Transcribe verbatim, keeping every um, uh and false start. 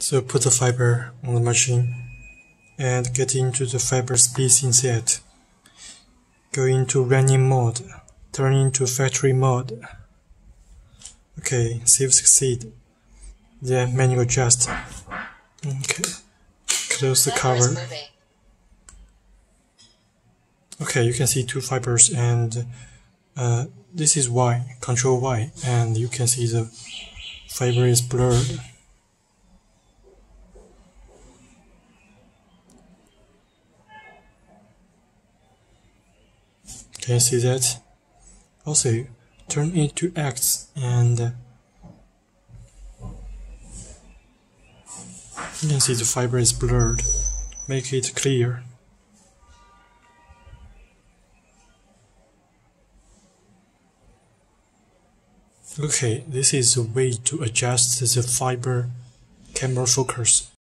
So put the fiber on the machine and get into the fiber splicing set. Go into running mode, turn into factory mode. Okay, save succeed. Then manual adjust. Okay, close the cover. Okay, you can see two fibers, and uh, this is Y, control Y, and you can see the fiber is blurred. Can you see that? Also, turn it to X, and uh, you can see the fiber is blurred. Make it clear. Okay, this is a way to adjust the fiber camera focus.